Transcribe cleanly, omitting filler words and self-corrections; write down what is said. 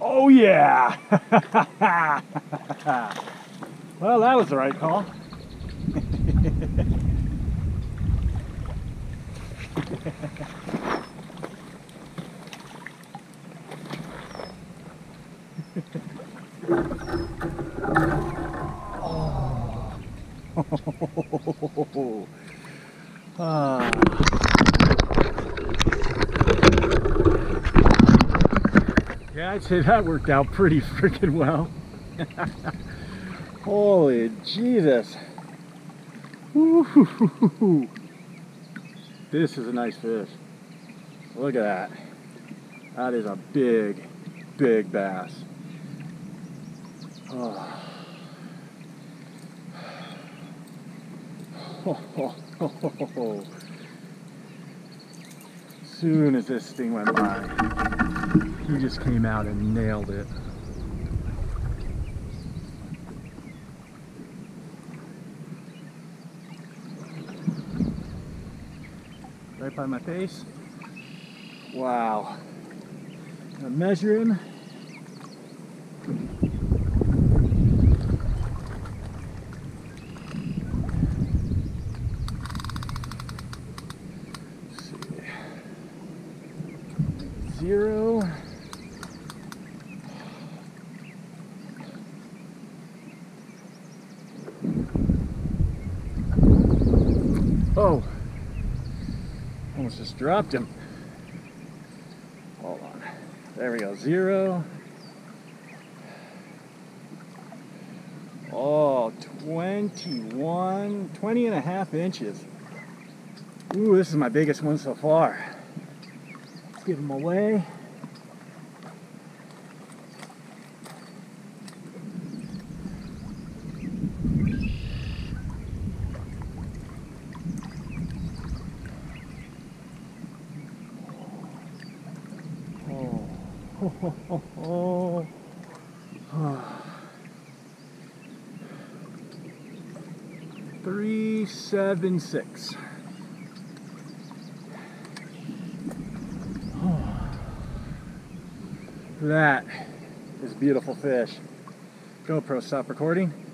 Oh yeah! Well, that was the right call. Oh. Ah. Yeah, I'd say that worked out pretty freaking well. Holy Jesus. Woo-hoo-hoo-hoo. This is a nice fish. Look at that. That is a big, big bass. Oh. Soon as this thing went by, he just came out and nailed it. Right by my face. Wow. I'm measuring. Let's see. 0. Oh. Almost just dropped him. Hold on. There we go. 0. Oh, 20 and a half inches. Ooh, this is my biggest one so far. Let's give him away. Oh. 376. That is a beautiful fish. GoPro, stop recording.